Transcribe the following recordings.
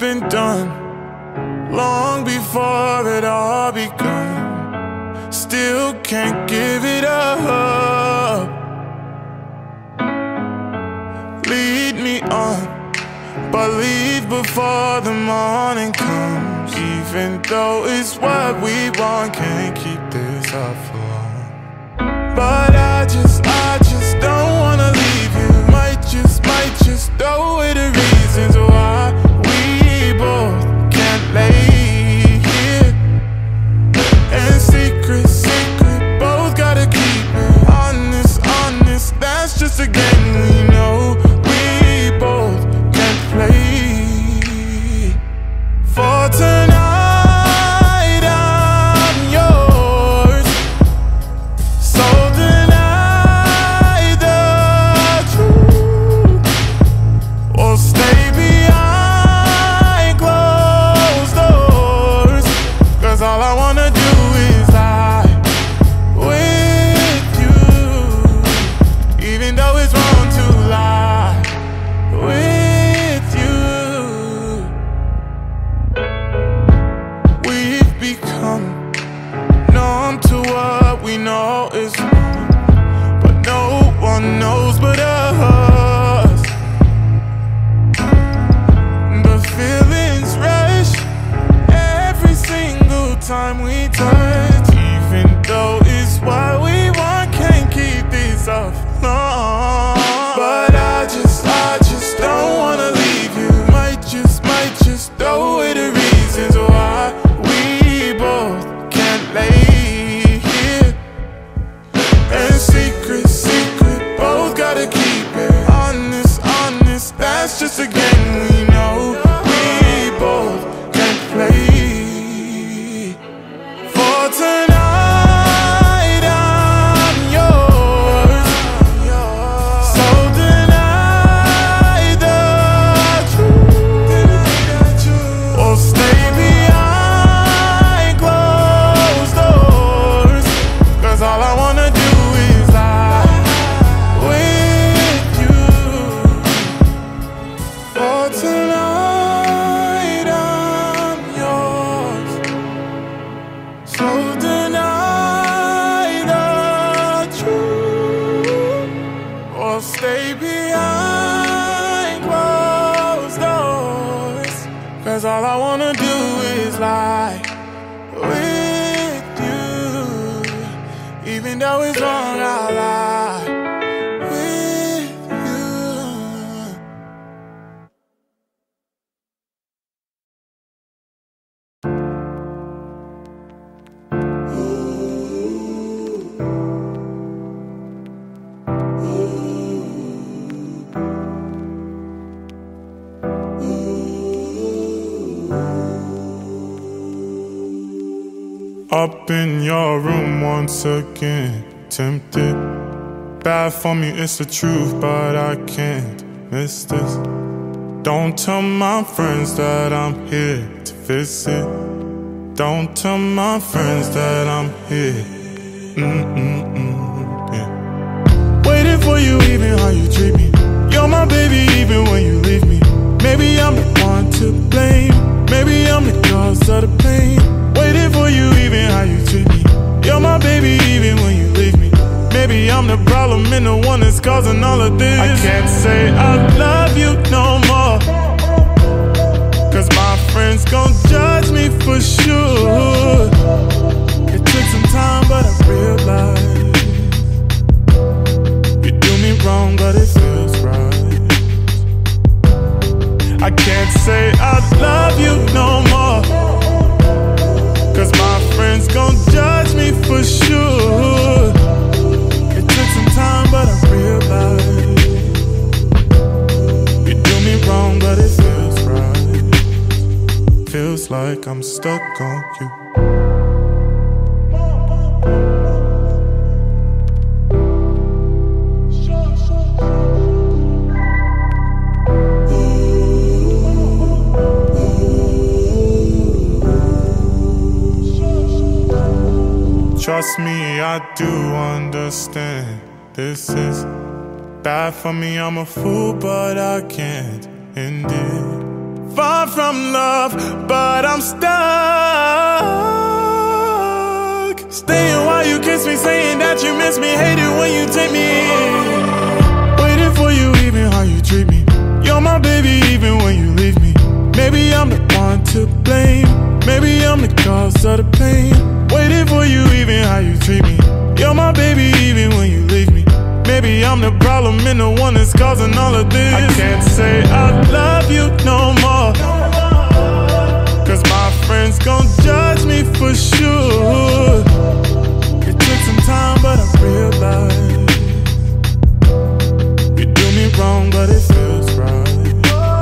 been done long before it all begun. Still can't give it up. Lead me on, but leave before the morning comes. Even though it's what we want, can't keep this up for long. But I just don't wanna leave you. Might just know the reasons why we both can't lay here. And secret, both gotta keep it honest, that's just a game we know we both can't play. For tonight I'm yours, so deny the truth, or stay behind closed doors. Cause all I wanna do is lie with you, even though it's wrong to lie with you. We've become numb to what we know is wrong, but no one knows but us. The feelings rush every single time we touch. Even though it's what we want, can't keep this up long. But I just don't wanna leave you. Might just know the reasons why we both can't lay here. And secret, both gotta keep it honest, that's just a game we know we both can't play. For tonight I'm yours, so deny the truth, or stay behind closed doors. Cause all I wanna do is lie with you. For tonight I'm yours, so deny the truth, or stay behind closed doors. Cause all I wanna do is lie with you, even though it's wrong, I'll lie with you. Up in your room once again, tempted. Bad for me, it's the truth, but I can't miss this. Don't tell my friends that I'm here to visit. Don't tell my friends that I'm here. Yeah. Waiting for you, even how you treat me. You're my baby, even when you leave me. Maybe I'm the one to blame. Maybe I'm the cause of the pain. Waiting for you, even how you treat me. You're my baby, even when you leave me. Maybe I'm the problem and the one that's causing all of this. I can't say I love you no more, cause my friends gon' judge me for sure. It took some time, but I realized you do me wrong, but it feels right. I can't say I love you no more, cause my friends gon' judge me for sure. It took some time, but I realized you do me wrong, but it feels right. Feels like I'm stuck on you. Trust me, I do understand. This is bad for me, I'm a fool, but I can't end it. far from love, but I'm stuck. Staying while you kiss me, saying that you miss me, hate it when you take me in. Waiting for you, even how you treat me. You're my baby, even when you leave me. Maybe I'm the one to blame. Maybe I'm the cause of the pain. Waiting for you, even how you treat me. You're my baby, even when you leave me. Maybe I'm the problem and the one that's causing all of this. I can't say I love you no more, cause my friends gon' judge me for sure. It took some time, but I realized you do me wrong, but it feels right.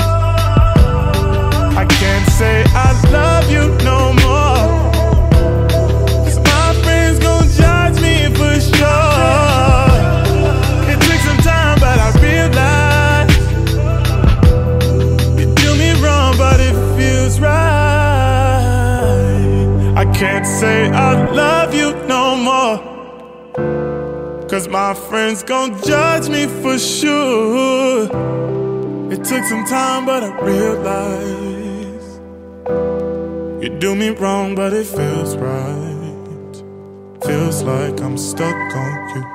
I can't say I love you no more, cause my friends gon' judge me for sure. It took some time, but I realized you do me wrong, but it feels right. I can't say I love you no more, cause my friends gon' judge me for sure. It took some time, but I realized you do me wrong, but it feels right. Feels like I'm stuck on you.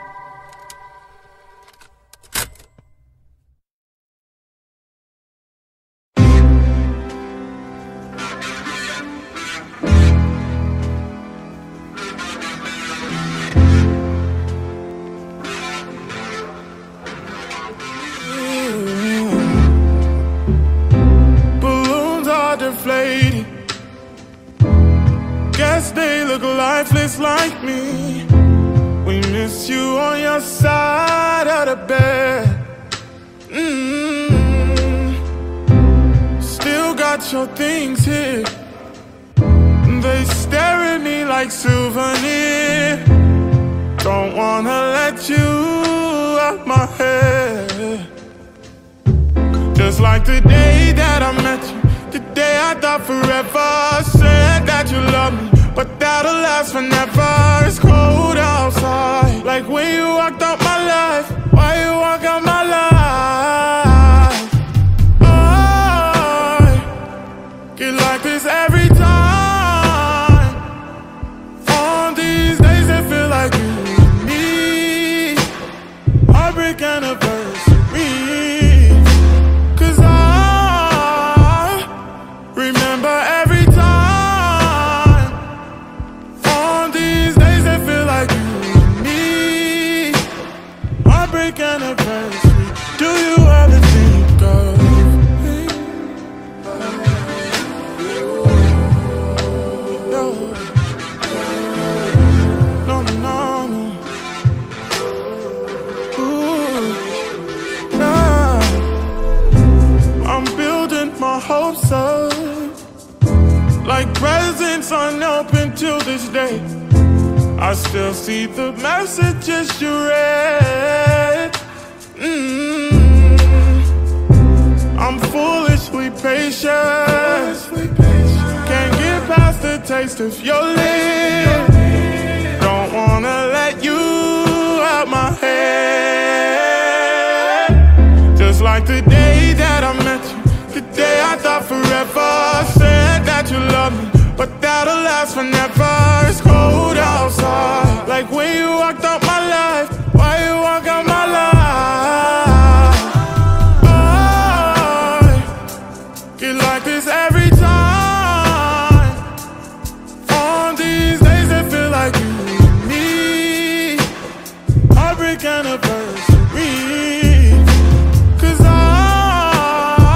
Deflated. Guess they look lifeless like me. We miss you on your side of the bed. Still got your things here. They stare at me like souvenir. Don't wanna let you out my head. Just like the day that I met you, the day I thought forever. Said that you love me, but that'll last forever. It's cold outside, like when you walked out my life. Why you walk out my life? I get like this every time. On these days that feel like you and me. Heartbreak anniversary. Cause I remember every time. On these days that feel like you and me. Heartbreak anniversary. Do you ever think of me? No, no, no, no. Ooh, nah. I'm building my hopes up, like presents unopened till this day. I still see the messages you read. I'm foolishly patient. Can't get past the taste of your lips. Don't wanna let you out my head. Just like the day that I met you, the day I thought forever. Said that you love me, but that'll last forever. It's cold outside, like when you walked out my life. Why you walk out my life? I get like this every time. On these days that feel like you and me. Heartbreak anniversary. Cause I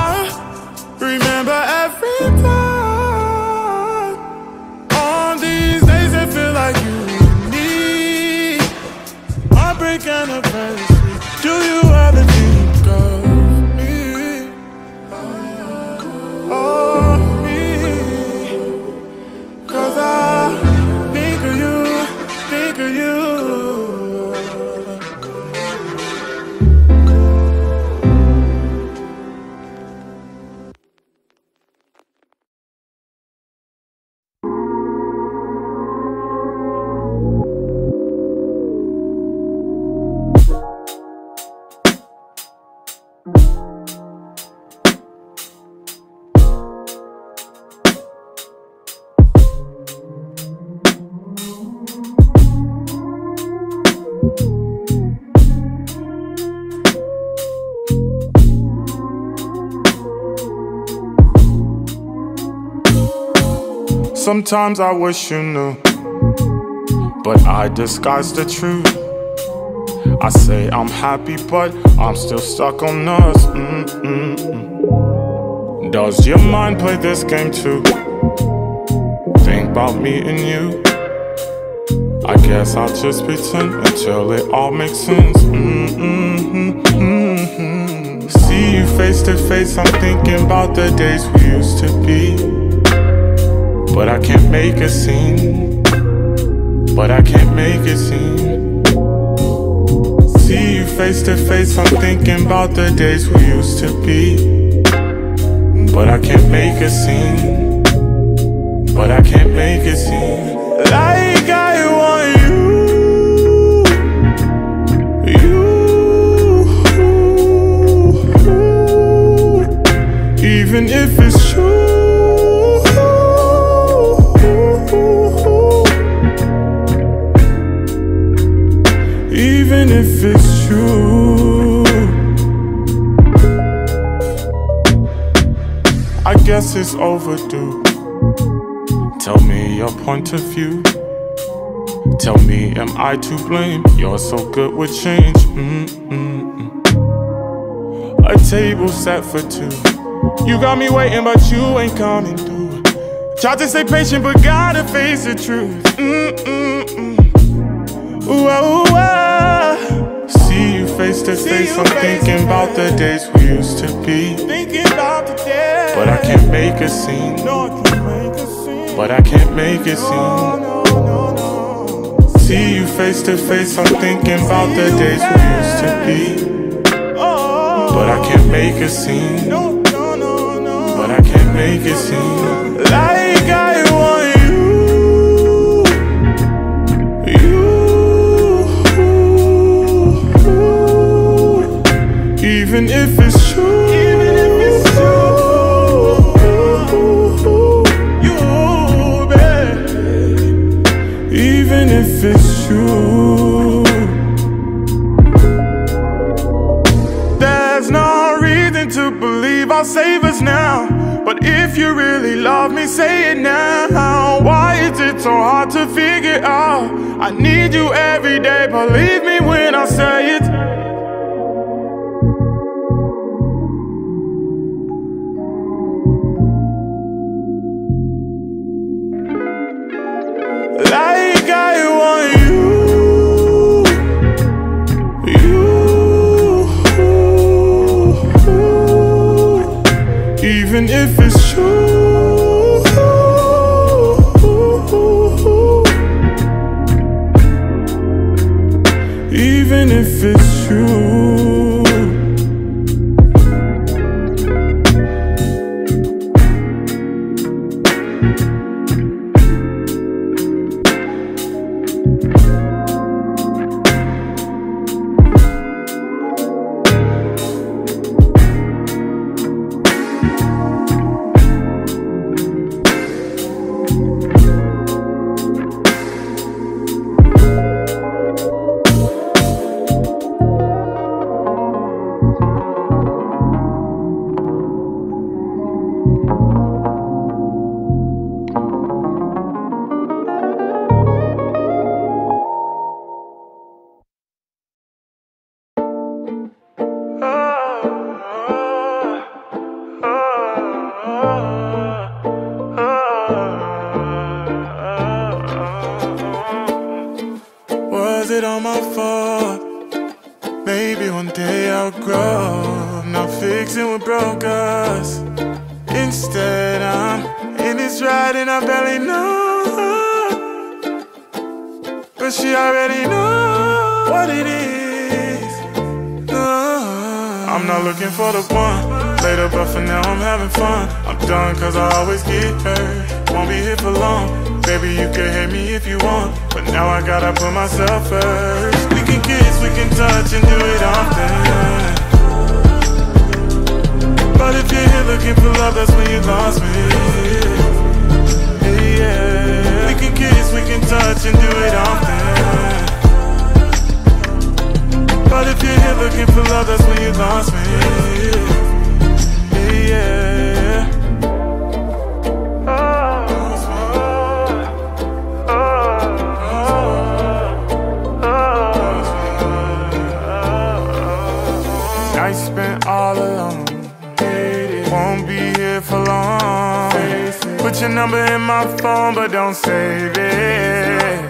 Sometimes I wish you knew, but I disguise the truth. I say I'm happy, but I'm still stuck on us. Does your mind play this game too? Think about me and you. I guess I'll just pretend until it all makes sense. See you face to face, I'm thinking about the days we used to be. But I can't make a scene. But I can't make it seem. See you face to face, I'm thinking about the days we used to be. But I can't make a scene. But I can't make it seem like I want you, even if it's true. Even if it's true, I guess it's overdue. Tell me your point of view. Tell me, am I to blame? You're so good with change. A table set for two. You got me waiting, but you ain't coming through. Tried to stay patient, but gotta face the truth. See you face to face, I'm thinking about the days we used to be. But I can't make a scene. But I can't make it seem. See you face to face, I'm thinking about the days we used to be. But I can't make a scene. But I can't make it seem like I want you, even if it's true. Even if it's true, there's no reason to believe I'll save us now. But if you really love me, say it now. Why is it so hard to figure out? I need you every day, believe me when I say it. Like I want you, even if it's true. Even if it's true. Was it all my fault? Maybe one day I'll grow. Not fixing what broke us. Instead I'm in this ride and I barely know. But she already knows what it is. I'm not looking for the one later, but for now I'm having fun. I'm done cause I always get hurt. Won't be here for long. Baby, you can hate me if you want, but now I gotta put myself first. We can kiss, we can touch and do it often. But if you're here looking for love, that's when you lost me. Yeah. We can kiss, we can touch and do it often. But if you're here looking for love, that's when you lost me. Yeah. Put your number in my phone, but don't save it.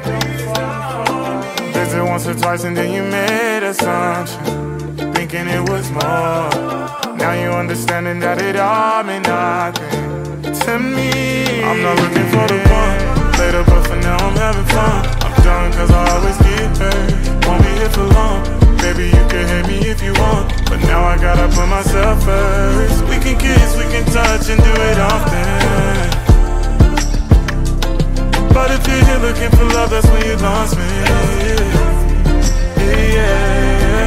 Visit once or twice and then you made assumption, thinking it was more. Now you understanding that it all meant nothing to me. I'm not looking for the one later, but for now I'm having fun. I'm done cause I always get hurt. Won't be here for long. Baby, you can hate me if you want, but now I gotta put myself first. We can kiss, we can touch and do it often. But if you're here looking for love, that's when you lost me. Yeah.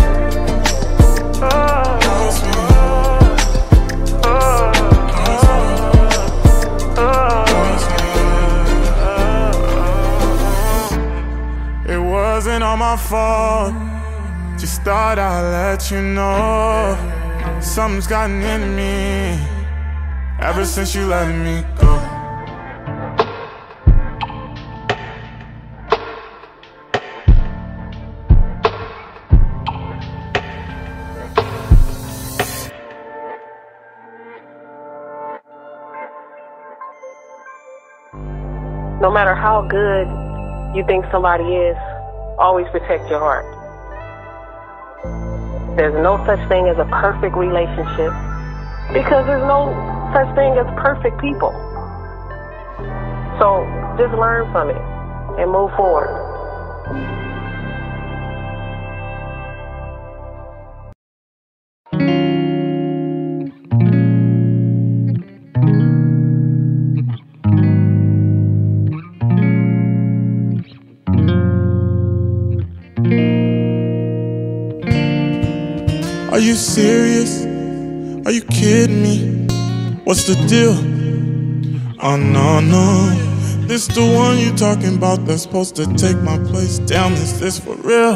Lost me. It wasn't all my fault. Just thought I'd let you know something's gotten into me ever since you let me go. No matter how good you think somebody is, always protect your heart. There's no such thing as a perfect relationship because there's no such thing as perfect people. So just learn from it and move forward. Are you serious? Are you kidding me? What's the deal? Oh no, no. This the one you talking about that's supposed to take my place. Damn, is this for real?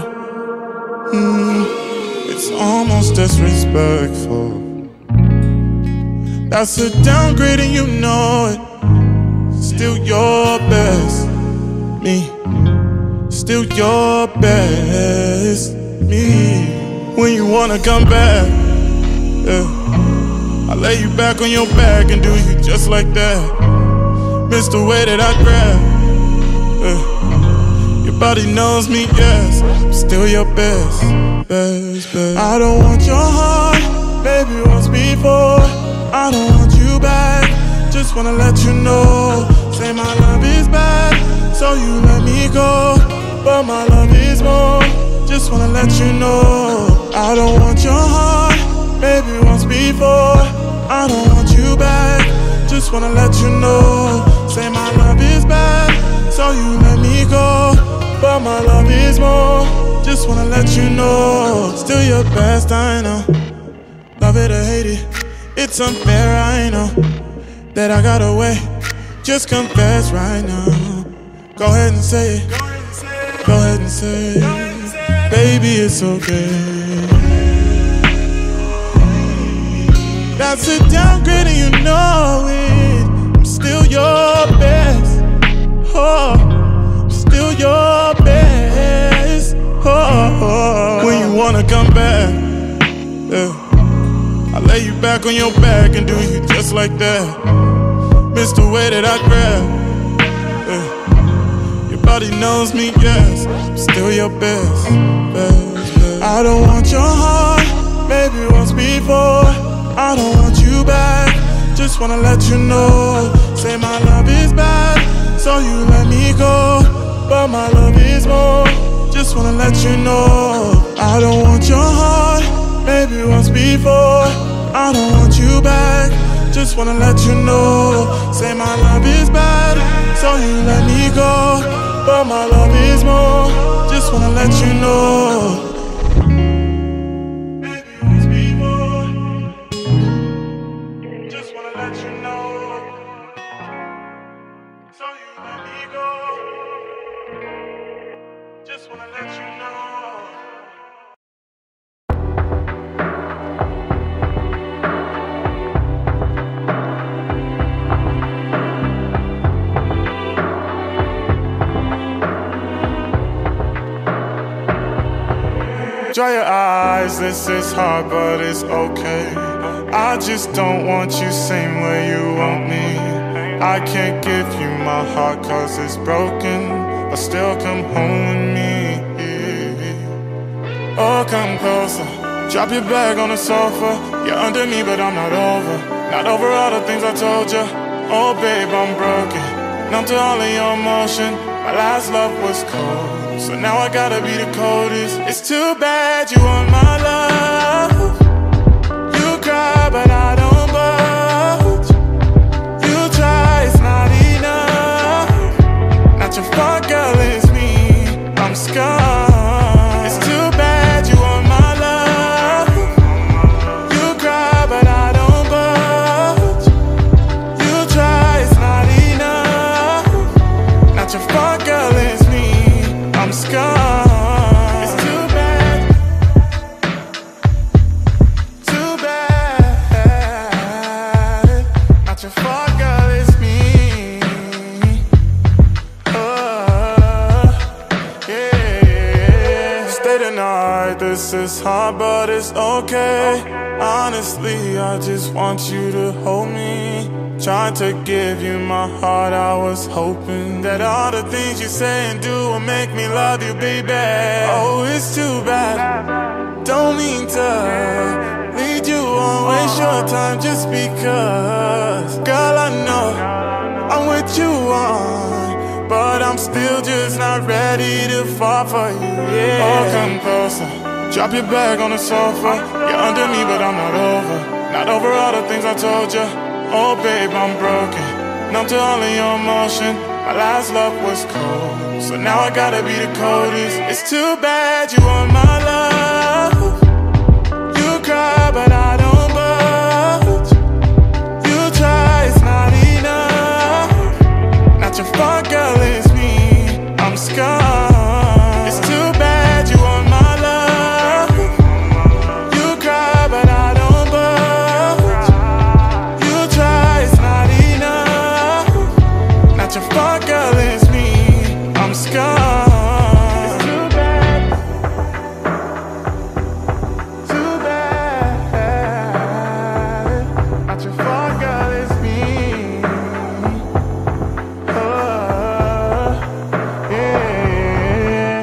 It's almost disrespectful. That's a downgrade and you know it. Still your best, me. Still your best, me. When you wanna come back, yeah, I lay you back on your back and do you just like that. Miss the way that I grab, yeah. Your body knows me, yes. I'm still your best, best, best. I don't want your heart, baby, once before. I don't want you back, just wanna let you know. Say my love is bad, so you let me go. But my love is more, just wanna let you know. I don't want your heart, maybe once before. I don't want you back, just wanna let you know. Say my love is bad, so you let me go. But my love is more, just wanna let you know. Still your best, I know. Love it or hate it, it's unfair, I know. That I got away, just confess right now. Go ahead and say it, go ahead and say it. Baby, it's okay. That's a downgrade and you know it. I'm still your best. Oh, I'm still your best. Oh, when you wanna come back, yeah, I lay you back on your back and do you just like that. Miss the way that I grab, yeah. Your body knows me, yes. I'm still your best, best, best. I don't want your heart, maybe once before. I don't want you back, just wanna let you know. Say my love is bad, so you let me go. But my love is more, just wanna let you know. I don't want your heart, maybe once before. I don't want you back, just wanna let you know. Say my love is bad, so you let me go. But my love is more, just wanna let you know. Just wanna let you know. Dry your eyes, this is hard, but it's okay. I just don't want you same way you want me. I can't give you my heart cause it's broken, but still come home with me. Oh, come closer, drop your bag on the sofa. You're under me but I'm not over. Not over all the things I told you. Oh babe, I'm broken, numb to all of your emotion. My last love was cold, so now I gotta be the coldest. It's too bad you want my love. You cry but I don't budge. You try, it's not enough. Not your fault, girl, it's me. I'm scarred. It's too bad you want my love. You cry but I don't budge. You try, it's not enough. Not your fault, girl, it's me. I'm scarred. It's too bad. Too bad. Not your fault, girl, it's me. Yeah. Stay the night, this is hard but it's okay. Honestly, I just want you to hold me. Trying to give you my heart, I was hoping that all the things you say and do will make me love you, baby. Oh, it's too bad, don't mean to lead you on, waste your time just because. Girl, I know I'm with you on, but I'm still just not ready to fall for you, yeah. Oh, come closer, drop your bag on the sofa. You're under me but I'm not over. Not over all the things I told you. Oh babe, I'm broken, numb to all of your emotion. My last love was cold, so now I gotta be the coldest. It's too bad you want my love. You cry but I don't budge. You try, it's not enough. Not your fault, girl, it's me. I'm scarred. It's too bad you want my love. You cry but I don't budge. You try, it's not enough. Not your fault, girl, it's me. I'm scarred. It's too bad. Too bad. Not your fault, girl, it's me. Yeah.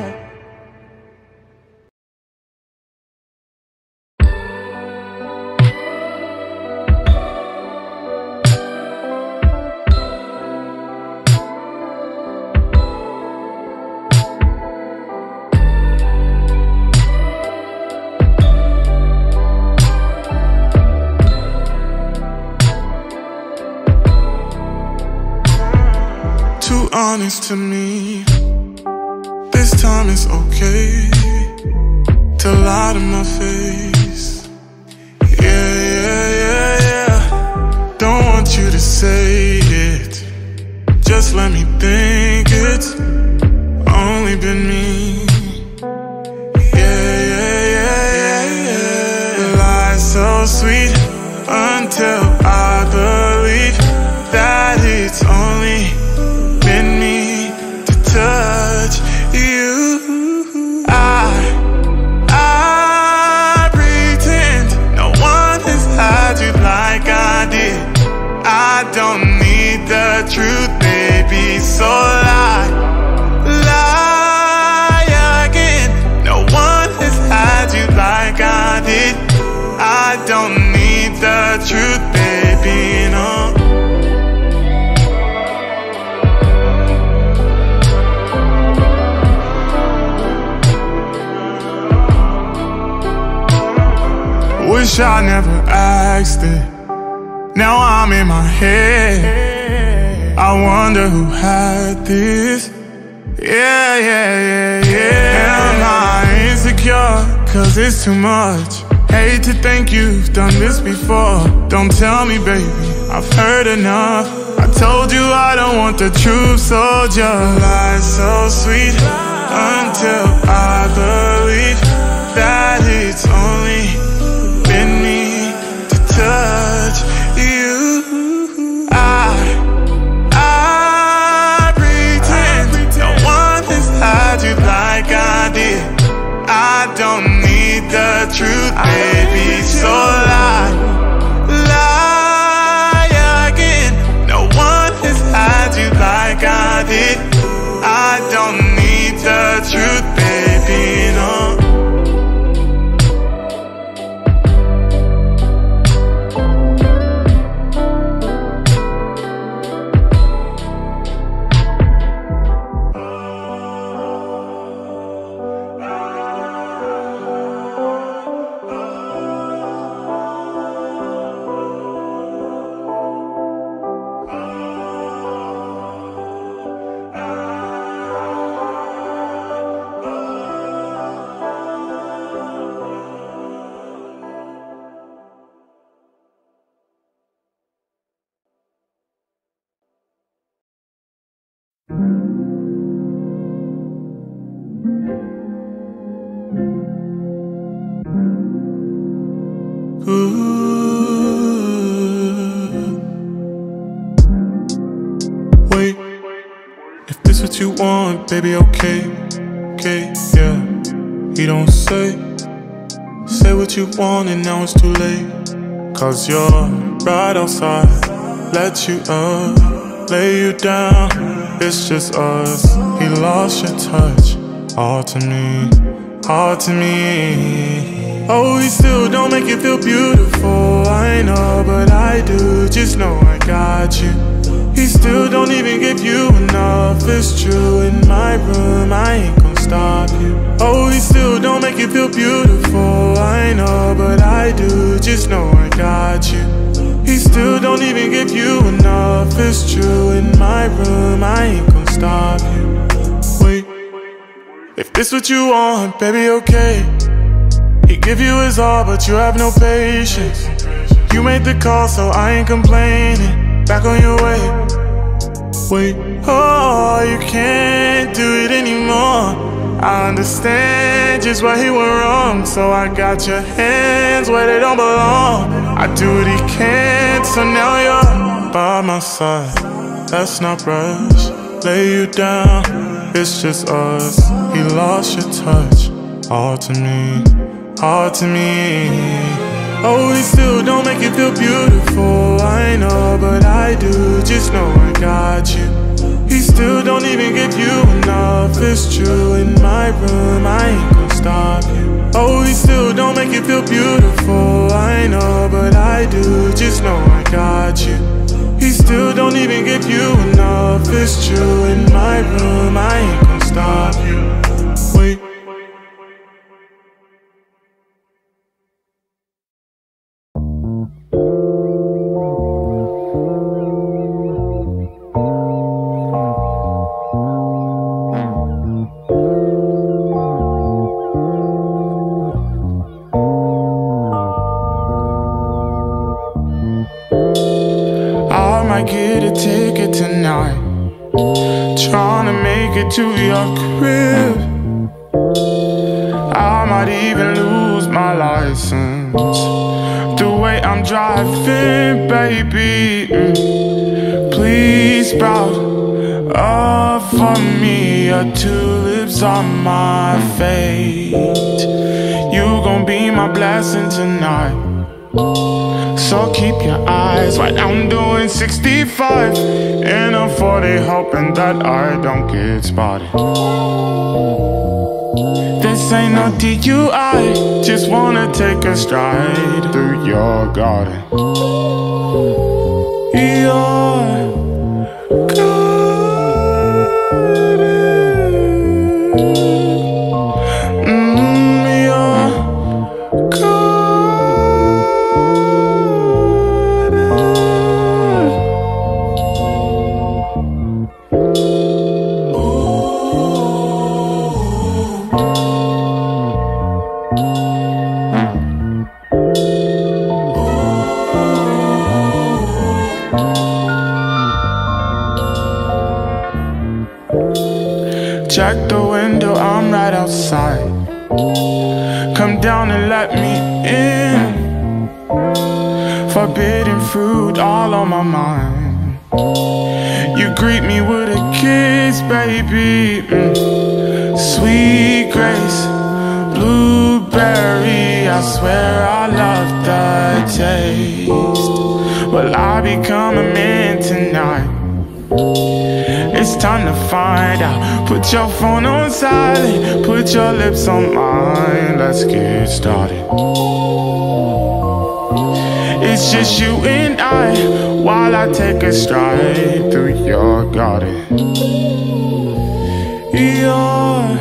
Too honest to me. This time it's okay to lie to my face. Yeah, yeah, yeah, yeah. Don't want you to say it, just let me think it's only been me. Yeah, yeah, yeah, yeah, yeah. Lie so sweet until I believe that it's only been me to touch you. I pretend no one has had you like I did. I don't need the truth, baby, so lie, lie again. No one has had you like I did. I don't need the truth, baby, no. Wish I never asked it. Now I'm in my head. I wonder who had this. Yeah, yeah, yeah, yeah. Am I insecure? Cause it's too much. Hate to think you've done this before. Don't tell me, baby, I've heard enough. I told you I don't want the truth, so just lie so sweet until I believe that it's only been me to touch you. I pretend no one has had you like I did. I don't need the truth, baby, so lie, lie again. No one has it. I don't need the truth, baby, no. Wait, if this what you want, baby, okay, yeah. You don't say what you want and now it's too late. Cause you're right outside, let you up, lay you down, it's just us. He lost your touch, all to me, all to me. Oh, he still don't make you feel beautiful, I know, but I do, just know I got you. He still don't even give you enough, it's true. In my room, I ain't gon' stop you. Oh, he still don't make you feel beautiful, I know, but I do, just know I got you. He still don't even give you enough, it's true. In my room, I ain't gon' stop you. Wait, if this what you want, baby, okay. He give you his all, but you have no patience. You made the call, so I ain't complaining. Back on your way. Wait, oh, you can't do it anymore. I understand just why he went wrong, so I got your hands where they don't belong. I do what he can, so now you're by my side. Let's not rush, lay you down, it's just us. He lost your touch, all to me, all to me. Oh, he still don't make you feel beautiful, I know, but I do, just know I got you. He still don't even give you enough, it's true. In my room, I ain't gon' stop you. Oh, he still don't make you feel beautiful, I know, but I do, just know I got you. He still don't even give you enough, it's true. In my room, I ain't gon' stop you. Wait. I might get a ticket tonight, tryna make it to your crib. I might even lose my license, the way I'm driving, baby. Please sprout up for me, your tulips on my fate. You gon' be my blessing tonight, so keep your eyes right. I'm doing 65 and I'm 40, hoping that I don't get spotted. This ain't no DUI, just wanna take a stride through your garden. Your check the window, I'm right outside. Come down and let me in. Forbidden fruit all on my mind. You greet me with a kiss, baby. Sweet grace, blueberry. I swear I love the taste. Will I become a man tonight? It's time to find out. Put your phone on silent, put your lips on mine. Let's get started. It's just you and I, while I take a stride through your garden. Your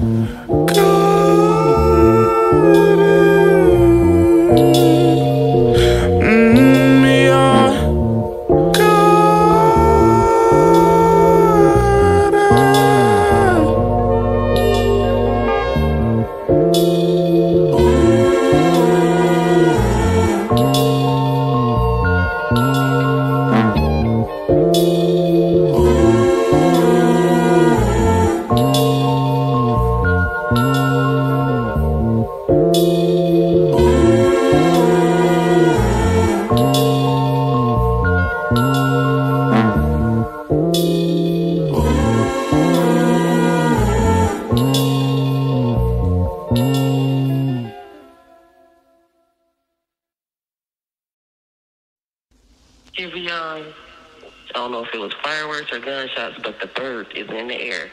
I don't know if it was fireworks or gunshots, but the bird is in the air.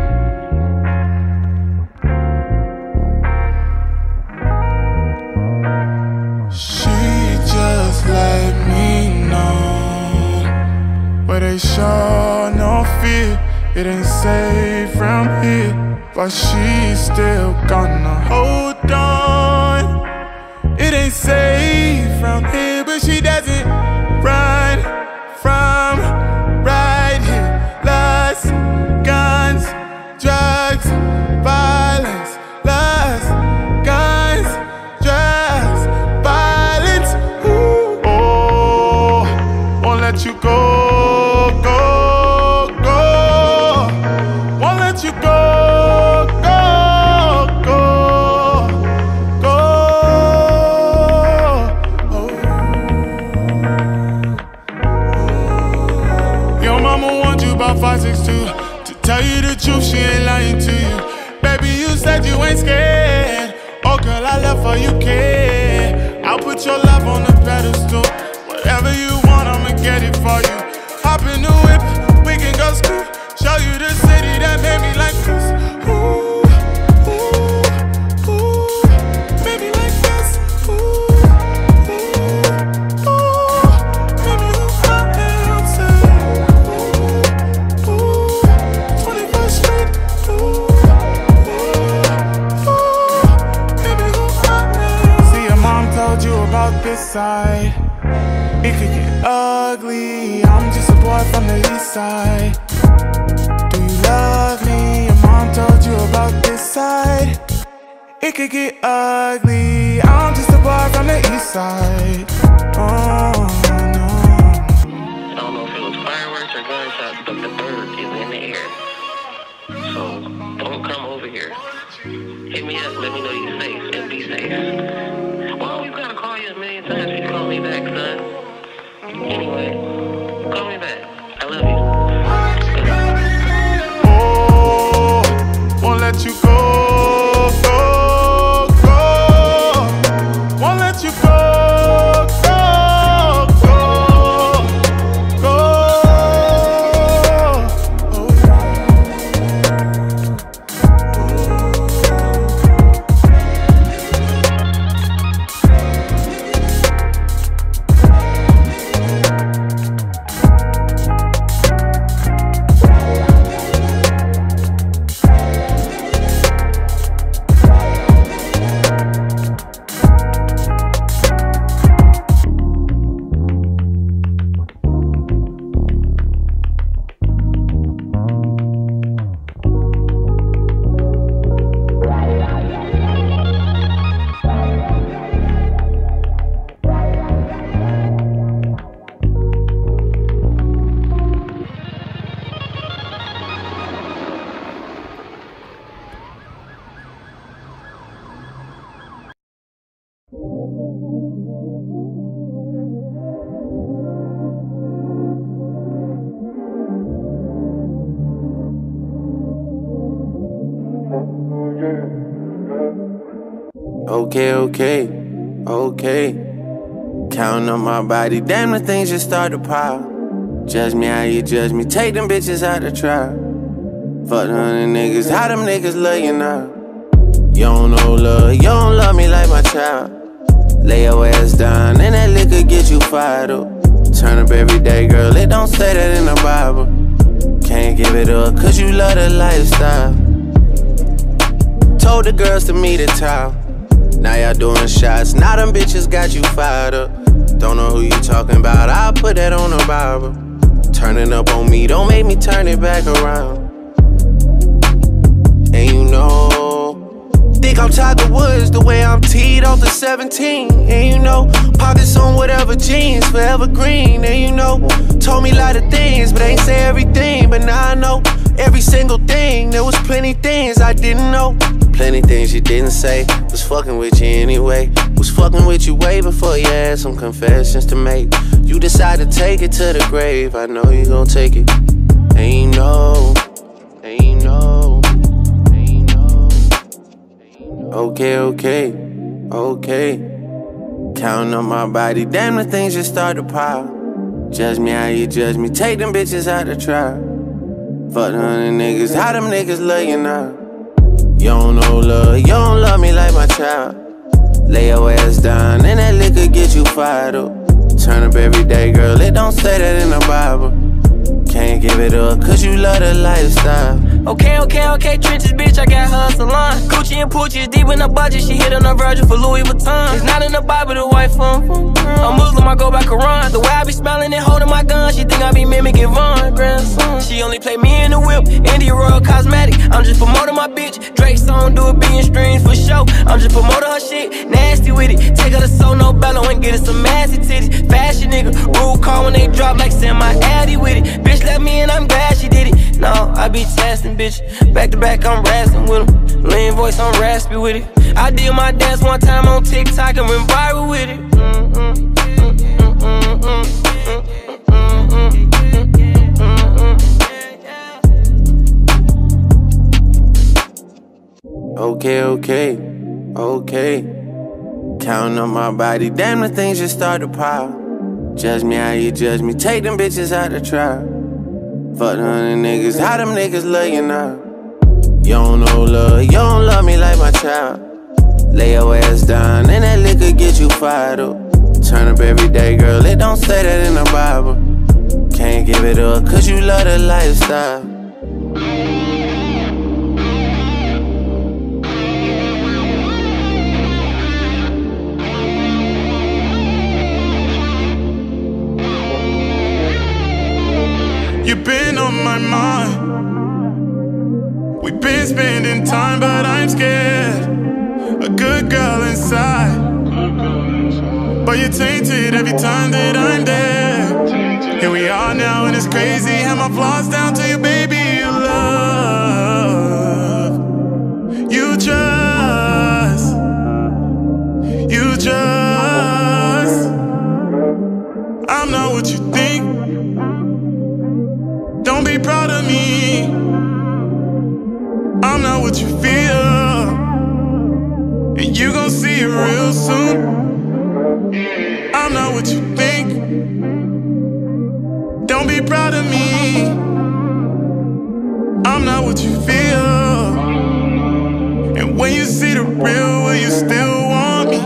She just let me know where they show no fear. It ain't safe from here, but she's still gonna hold on. It ain't safe from here, but she doesn't run from right here. Lust, guns, drugs, violence. Lust, guns, drugs, violence. Ooh. Oh, won't let you go, go, go. Won't let you go, go, go, go. Oh. Your mama wants you about 5'6" To tell you the truth, she ain't lying to you. Baby, you said you ain't scared. Oh girl, I love her, you care. I'll put your love on the pedestal. Whatever you want, I'ma get it for you. Hop in the whip, we can go school. Show you the city that made me like this. Ooh, ooh, ooh, made me like this. Ooh, ooh, ooh, made me who I am, say. Ooh, ooh, 21st Street. Ooh, ooh, ooh, made me who I am. See, your mom told you about this side. It could get ugly. I'm just a boy from the east side. Do you love me? Your mom told you about this side. It could get ugly. I'm just a boy from the east side. Oh no. I don't know if it was fireworks or gunshots, but the bird is in the air. So don't come over here. Hit me up, let me know you're safe and be safe. Well, we've got to call you a million times. You call me back, son. Anyway, call me back. I love you. Oh, won't let you go, go, go. Won't let you go, go, go, go. Okay. Counting on my body, damn, the things just start to pile. Judge me how you judge me, take them bitches out the trap. Fuck the 100 niggas, how them niggas love you now? You don't know love, you don't love me like my child. Lay your ass down and that liquor get you fired up. Turn up every day, girl, it don't say that in the Bible. Can't give it up, cause you love the lifestyle. Told the girls to meet at town. Now y'all doing shots, now them bitches got you fired up. Don't know who you talking about, I'll put that on the Bible. Turning up on me, don't make me turn it back around. And you know, think I'm Tiger Woods the way I'm teed off the 17. And you know, pockets on whatever jeans, forever green. And you know, told me a lot of things, but ain't say everything. But now I know every single thing. There was plenty things I didn't know. Plenty things you didn't say. Was fucking with you anyway. Was fucking with you way before you had some confessions to make. You decided to take it to the grave. I know you gon' take it. And you know, and you know, and you know. Okay, okay, okay. Counting up my body, damn the things just start to pile. Judge me how you judge me, take them bitches out the trap. Fuck the 100 niggas, how them niggas love you now? You don't know love, you don't love me like my child. Lay your ass down and that liquor get you fired up. Turn up every day, girl, it don't say that in the Bible. Can't give it up, cause you love the lifestyle. Okay, trenches, bitch, I got her a salon. Gucci and Poochie is deep in the budget, she hit on the Virgin for Louis Vuitton. It's not in the Bible, the white phone. I'm Muslim, I go by Quran. The way I be smelling and holding my gun, she think I be mimicking Von, grandson. She only play me in the whip, India Royal Cosmetic. I'm just promoting my bitch, Drake song, do a billion streams for show. I'm just promoting her shit, nasty with it. Take her to Soul No Bello and get her some massy titties. Fashion nigga, rule call when they drop like semi-addy with it. Bitch let me in, I'm glad she did it. No, I be testing, bitch. Back to back, I'm wrestling with them. Lean voice, I'm raspy with it. I did my dance one time on TikTok and went viral with it. Okay, okay, okay. Counting up my body, damn the things just start to pile. Judge me how you judge me, take them bitches out the trap. Fuck the 100 niggas, how them niggas love you now? You don't know love, you don't love me like my child. Lay your ass down and that liquor get you fired up. Turn up every day, girl, it don't say that in the Bible. Can't give it up, cause you love the lifestyle. You've been on my mind. We've been spending time, but I'm scared. A good girl inside, but you're tainted every time that I'm there. Here we are now, and it's crazy how my flaws down to you, baby. You love, you trust, you trust. I'm not what you think. Don't be proud of me. I'm not what you feel, and you gon' see it real soon. I'm not what you think. Don't be proud of me. I'm not what you feel, and when you see the real, will you still want me?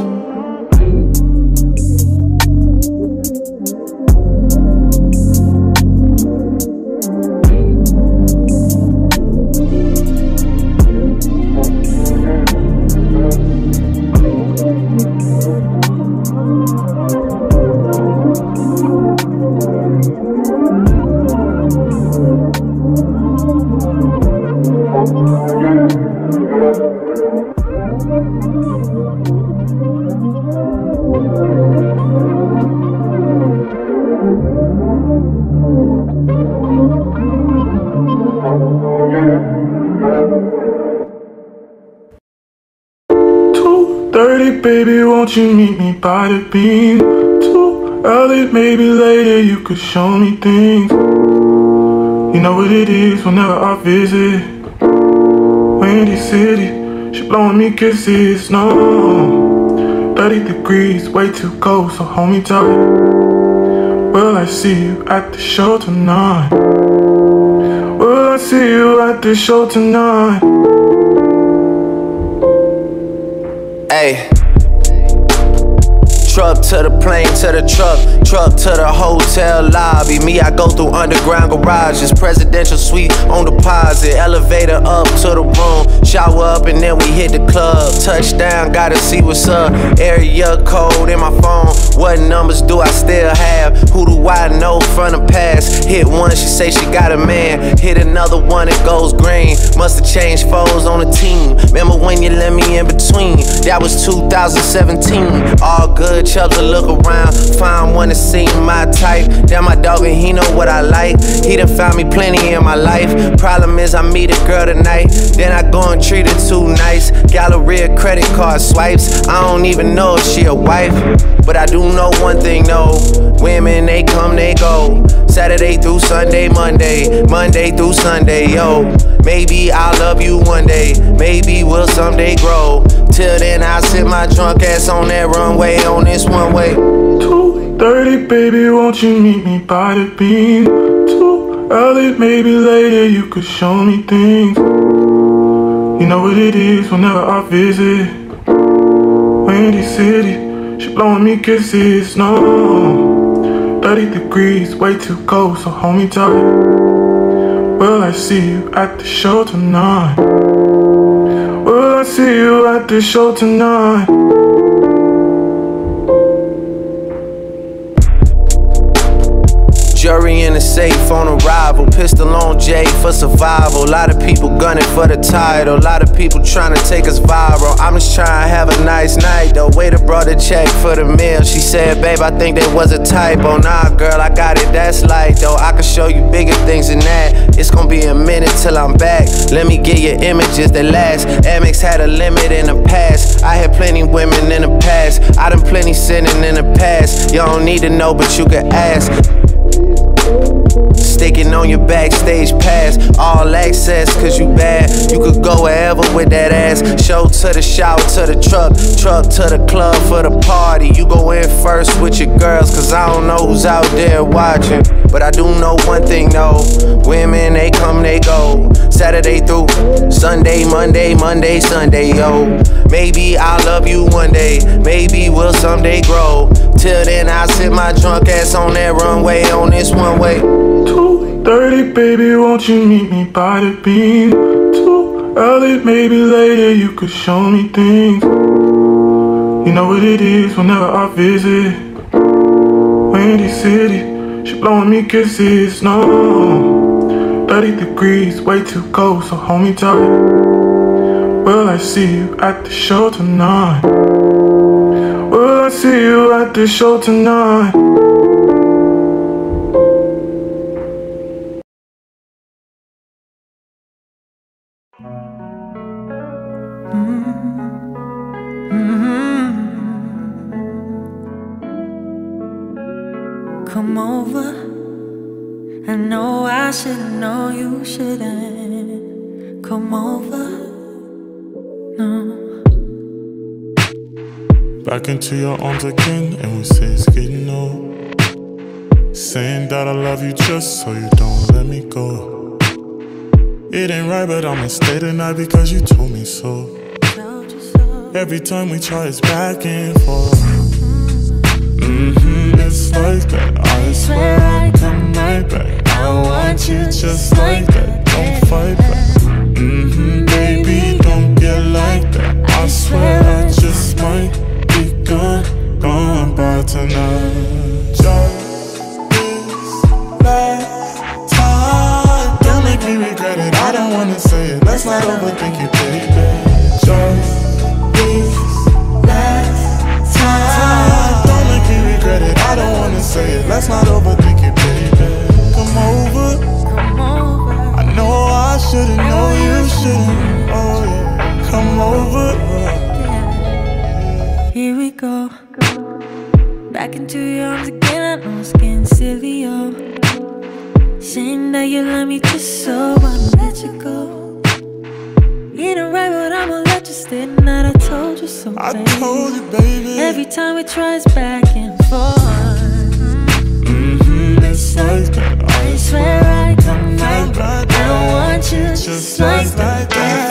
Baby, won't you meet me by the beam? Too early, maybe later, you could show me things. You know what it is whenever I visit Windy City, she blowing me kisses, no 30 degrees, way too cold, so hold me tight. Will I see you at the show tonight? Will I see you at the show tonight? Hey. Truck to the plane, to the truck to the hotel lobby. Me, I go through underground garages, presidential suite on deposit, elevator up to the room, shower up and then we hit the club. Touchdown, gotta see what's up. Area code in my phone. What numbers do I still have? Who do I know from the past? Hit one, she say she got a man. Hit another one, it goes green. Must've changed foes on the team. Remember when you let me in between? That was 2017. All good. Chubbs to look around, find one to see my type. Damn, my dog and he know what I like. He done found me plenty in my life. Problem is I meet a girl tonight, then I go and treat her too nice. Galleria credit card swipes, I don't even know if she a wife. But I do know one thing, no. Women, they come, they go. Saturday through Sunday, Monday through Sunday, yo. Maybe I'll love you one day, maybe we'll someday grow. Till then, I'll sit my drunk ass on that runway, on this one way. 2:30, baby, won't you meet me by the beam? Too early, maybe later, you could show me things. You know what it is whenever I visit Windy City, she blowing me kisses, no. 30 degrees, way too cold, so hold me tight. Will I see you at the show tonight? Will I see you at the show tonight? Jury in the safe on arrival, pistol on J for survival. A lot of people gunning for the title, a lot of people trying to take us viral. I'm just trying to have a nice night though. Waiter brought a check for the meal. She said, babe, I think there was a typo. Nah, girl, I got it, that's light though. I can show you bigger things than that. It's gonna be a minute till I'm back. Let me get you images that last. Amex had a limit in the past. I had plenty women in the past. I done plenty sinning in the past. You don't need to know, but you can ask. Sticking on your backstage pass, all access, cause you bad. You could go wherever with that ass. Show to the shower, to the truck to the club for the party. You go in first with your girls, cause I don't know who's out there watching. But I do know one thing though, women, they come, they go. Saturday through Sunday, Monday, Sunday, yo. Maybe I'll love you one day, maybe we'll someday grow. Till then, I'll sit my drunk ass on that runway, on this one way. 2:30, baby, won't you meet me by the beam? Too early, maybe later, you could show me things. You know what it is whenever I visit Windy City, she blowing me kisses, no. 30 degrees, way too cold, so hold me tight. Will I see you at the show tonight? Will I see you at the show tonight? Come over. I know I shouldn't, know you shouldn't. Come over. No. Back into your arms again, and we say it's getting old. Saying that I love you just so you don't let me go. It ain't right, but I'ma stay tonight because you told me so. Every time we try, it's back and forth. It's like that. I swear I'll come right back. I want you just like that. Don't fight back. Baby, don't get like that. I swear I just might be gone by tonight. Just this last time. Don't make me regret it. I don't wanna say it. Let's not overthink it, baby. Just this last time. Don't make me regret it. I don't wanna say it. Let's not overthink it, baby. Come over. I know I shouldn't, know you shouldn't. Oh yeah. Come over. Here we go. Back into your arms again. I know it's getting silly, yo. Saying that you love me just so I'ma let you go. It ain't right, but I'ma let you stay tonight. I told you so, baby. I told you, baby. Every time we try, it's back and forth. like that. I swear I come out. I don't want you just like that.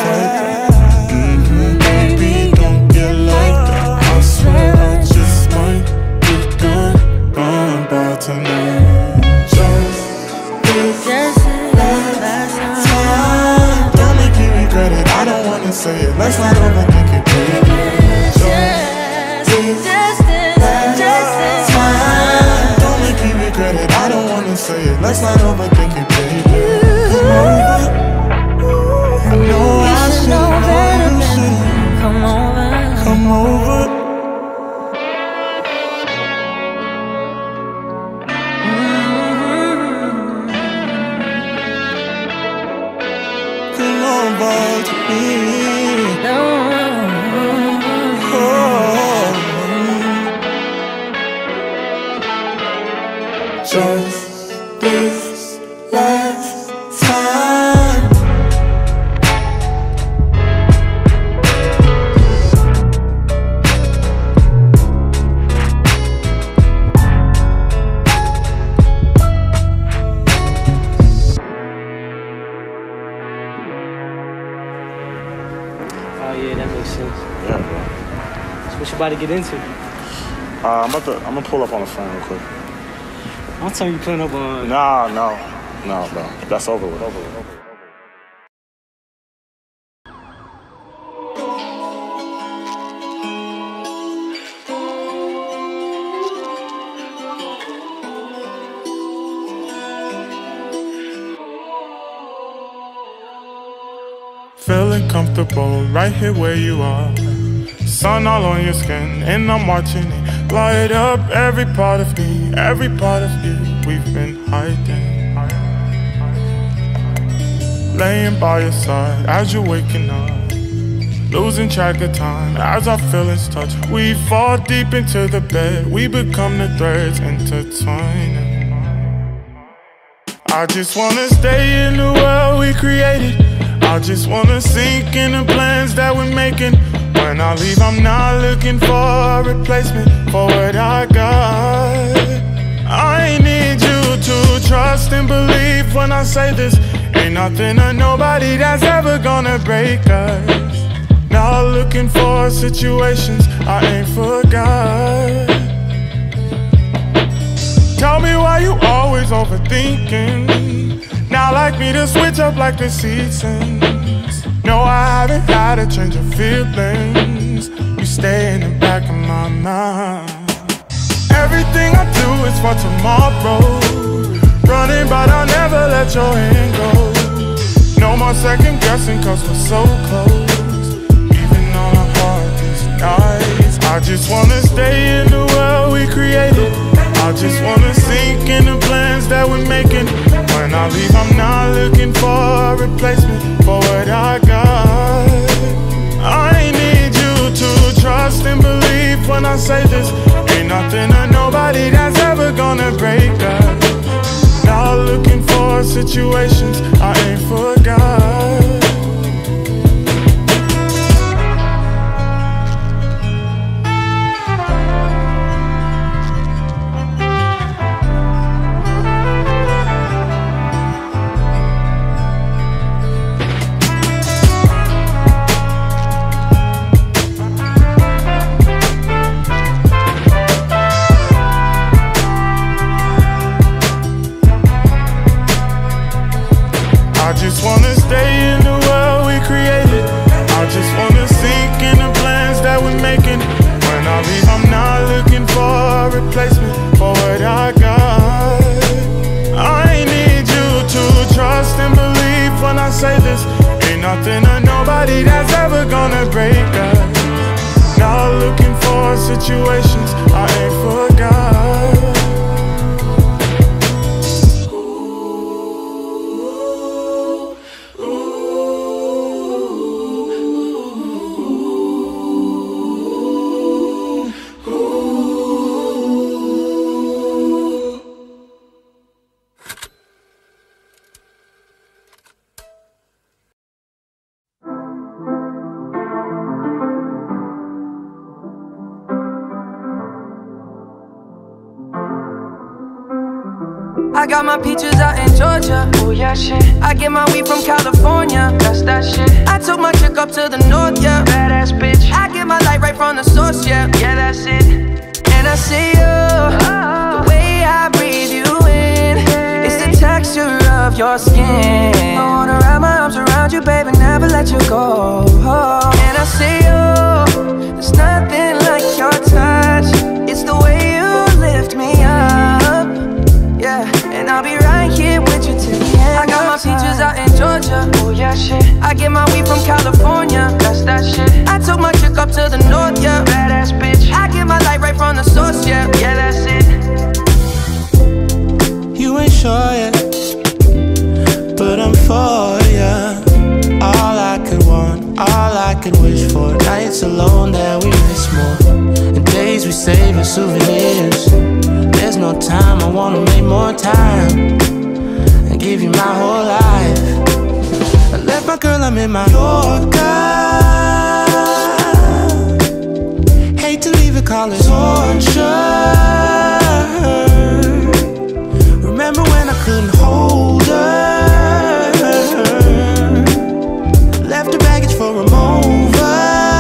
Baby, don't get like that. I swear I just might get good by tonight. Just last time. Don't make me regret it. I don't wanna say it. Let's not overthink it, baby. Don't make me regret it. I don't wanna say it. Let's not overthink it, baby. Come over. I know I should know you should. Come over. Come over. Come over to me. Just this last time. Oh yeah, that makes sense. Yeah, bro. So what you about to get into? I'm gonna pull up on the phone real quick. I'll tell you pulling up on. No, bro. That's over with. Feeling comfortable right here where you are. Sun all on your skin and I'm watching it light up every part of me, every part of you we've been hiding. Laying by your side as you're waking up, losing track of time as our feelings touch. We fall deep into the bed, we become the threads intertwining. I just wanna stay in the world we created. I just wanna sink in the plans that we're making. When I leave, I'm not looking for a replacement for what I got. I need you to trust and believe when I say this. Ain't nothing or nobody that's ever gonna break us. Not looking for situations I ain't forgot. Tell me why you always overthinking. Now like me to switch up like the seasons. No, I haven't had a change of feelings. You stay in the back of my mind. Everything I do is for tomorrow. Running but I'll never let your hand go. No more second guessing cause we're so close. Even on our hardest nights, I just wanna stay in the world we created. I just wanna sink in the plans that we're making. When I leave, I'm not looking for a replacement for what I got. I need you to trust and believe when I say this. Ain't nothing or nobody that's ever gonna break us. Not looking for situations I ain't forgot. I just wanna stay in the world we created. I just wanna sink in the plans that we're making. When I leave, I'm not looking for a replacement for what I got. I need you to trust and believe when I say this. Ain't nothing or nobody that's ever gonna break us. Not looking for situations I ain't forgot. I got my peaches out in Georgia. Oh yeah, shit. I get my weed from California. That's that shit. I took my chick up to the north, yeah. Badass bitch. I get my light right from the source, yeah. Yeah, that's it. And I see you, the way I breathe you in. It's the texture of your skin. I wanna wrap my arms around you, baby, never let you go. And I see you, there's nothing like your touch. It's the way you lift me up, yeah. And I'll be right here with you till the end. I got my peaches out in Georgia. Oh yeah, shit. I get my weed from California. That's that shit. I took my chick up to the north, yeah. Badass bitch. I get my light right from the source, yeah. Yeah, that's it. You ain't sure yet, but I'm for ya. All I could want, all I could wish for. Nights alone that we miss more, and days we save as souvenirs. There's no time, I wanna make more time and give you my whole life. I left my girl, I'm in my Yorker. Hate to leave it, call it torture. Remember when I couldn't hold her? Left her baggage for a mover.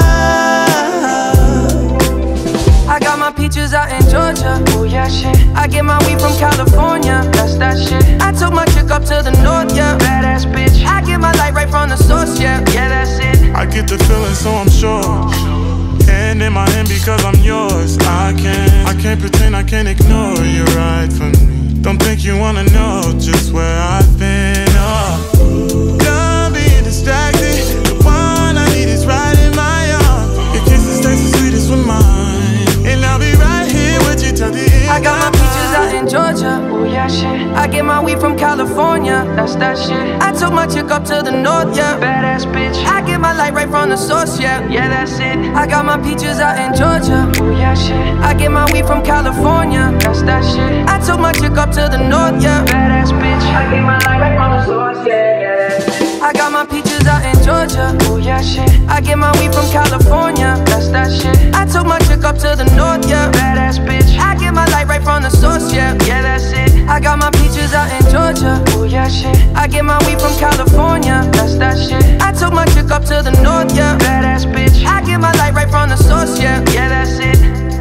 I got my peaches out in Georgia. Oh yeah, shit. I get my weed from California. That's that shit. I took my chick up to the north, yeah. Badass bitch. I get my light right from the source, yeah. Yeah, that's it. I get the feeling, so I'm sure. Hand in my hand because I'm yours. I can't pretend, I can't ignore you right from me. Don't think you wanna know just where I've been. Done being distracted. The one I need is right in my arms. Your kisses taste the sweetest with mine, and I'll be right here with you till the end. I got my peaches out in Georgia. Oh yeah, shit. I get my weed from California. That's that shit. I took my chick up to the north, yeah. Badass bitch. I get my light right from the source, yeah. Yeah, that's it. I got my peaches out in Georgia. Oh yeah, shit. I get my weed from California. That's that shit. I took my chick up to the north, yeah. Badass bitch. I get my light right from the source, yeah. Yeah, that's it. I got my peaches out in Georgia. Oh yeah, shit. I get my weed from California. That's that shit. I took my chick up to the north, yeah. Badass bitch. I get my light right from the source, yeah. Yeah, that's it. I got my peaches out in Georgia. Oh yeah, shit. I get my weed from California. That's that shit. I took my chick up to the north, yeah. Badass bitch. I get my light right from the source, yeah. Yeah, that's it.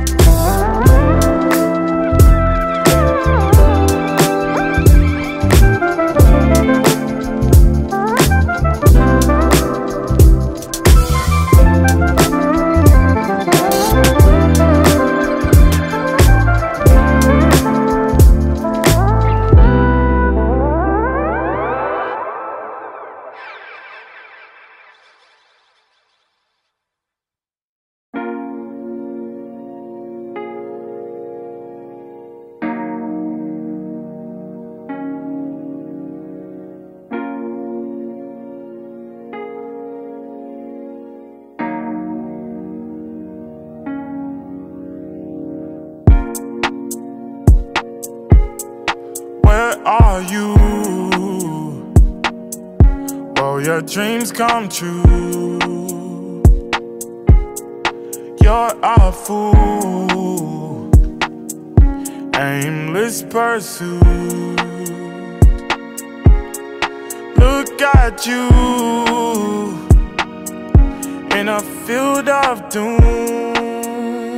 Are you? Will your dreams come true? You're a fool, aimless pursuit. Look at you in a field of doom.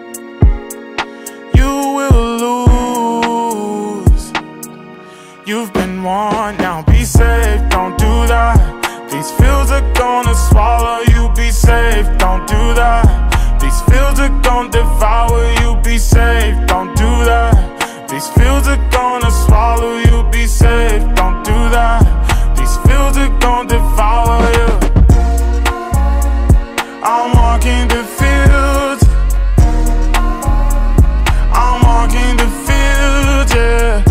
You will lose. You've been warned, now be safe, don't do that. These fields are gonna swallow you, be safe, don't do that. These fields are gonna devour you, be safe, don't do that. These fields are gonna swallow you, be safe, don't do that. These fields are gonna devour you. I'm walking the fields, I'm walking the fields, yeah.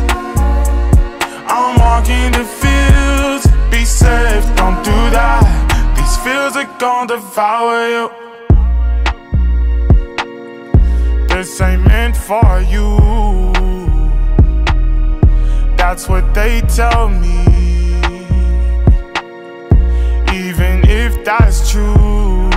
I'm walking the fields, be safe, don't do that. These fields are gonna devour you. This ain't meant for you. That's what they tell me. Even if that's true,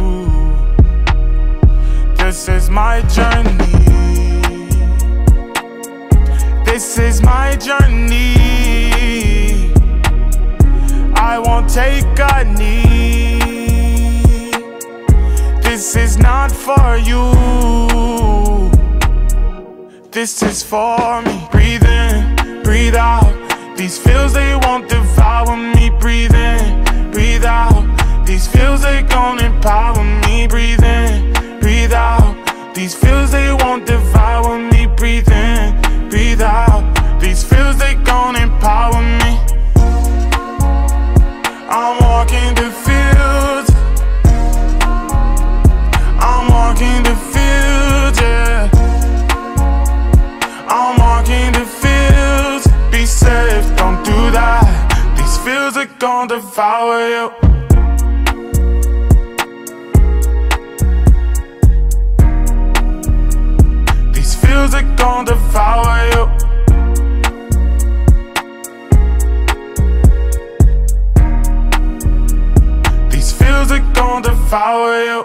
this is my journey. This is my journey. won't take a knee. This is not for you. This is for me. Breathe in, breathe out. These feels, they won't devour me. Breathe in, breathe out. These feels, they gon' empower me. Breathe in, breathe out. These feels, they won't devour me. Breathe in, breathe out. These feels, they gon' empower me. I'm walking the fields. I'm walking the fields, yeah. I'm walking the fields. Be safe, don't do that. These fields are gon' devour you. These fields are gon' devour you. These fields are gon' devour you.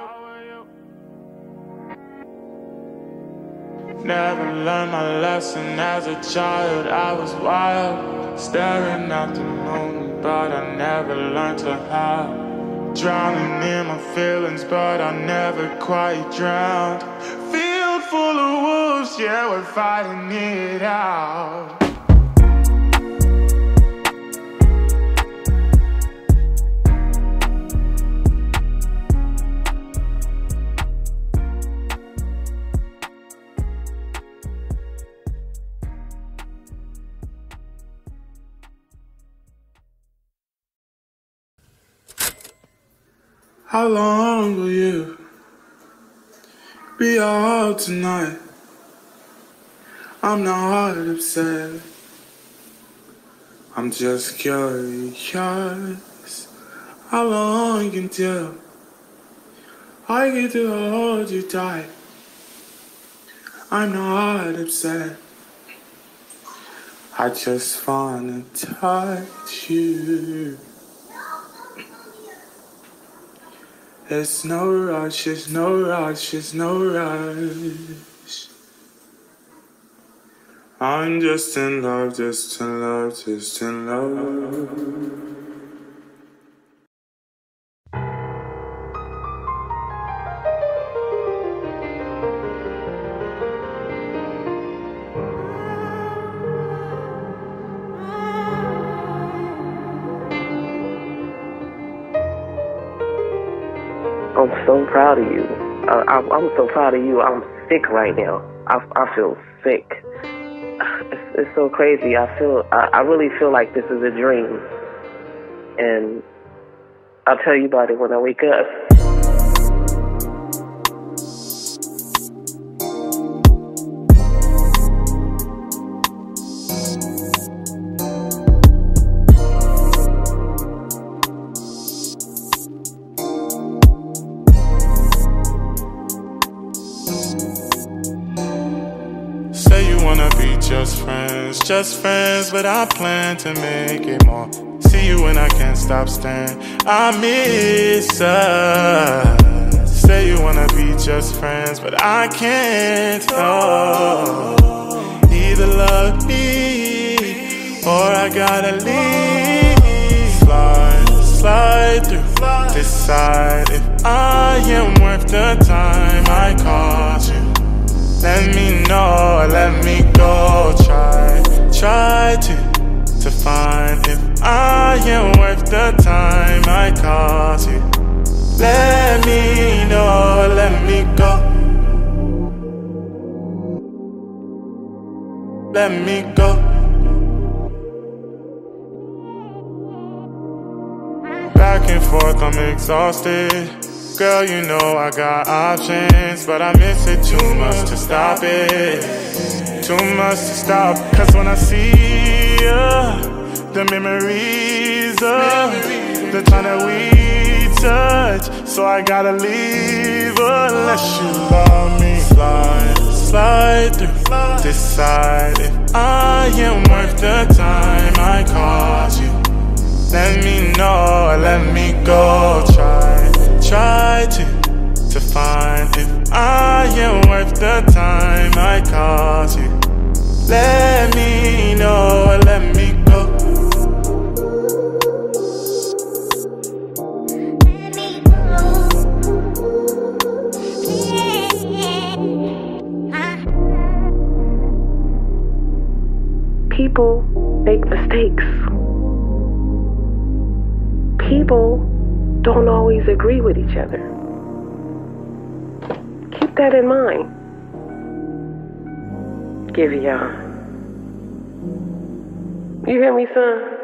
Never learned my lesson as a child. I was wild, staring at the moon, but I never learned to hide. Drowning in my feelings, but I never quite drowned. Field full of wolves, yeah, we're fighting it out. How long will you be out tonight? I'm not upset, I'm just curious. How long until I get to hold you tight? I'm not upset, I just wanna touch you. There's no rush, there's no rush, there's no rush. I'm just in love, just in love, just in love. I'm so proud of you. I'm so proud of you. I'm sick right now. I feel sick. It's so crazy. I really feel like this is a dream. And I'll tell you about it when I wake up. Just friends, but I plan to make it more. See you when I can't stop staring. I miss us. Say you wanna be just friends, but I can't. Oh, either love me or I gotta leave. Slide through. Decide if I am worth the time I called you. Let me know, let me go. Try to find if I am worth the time I called you. Let me know, let me go. Let me go. Back and forth, I'm exhausted. Girl, you know I got options, but I miss it too much to stop it. Too much to stop, cause when I see you, the memories of the time that we touch. So I gotta leave unless you love me. Slide through, decide if I am worth the time I called you. Let me know, let me go. Try to find if I am worth the time I called you. Let me know, let me go. people don't always agree with each other. Keep that in mind. Give y'all. You hear me, son?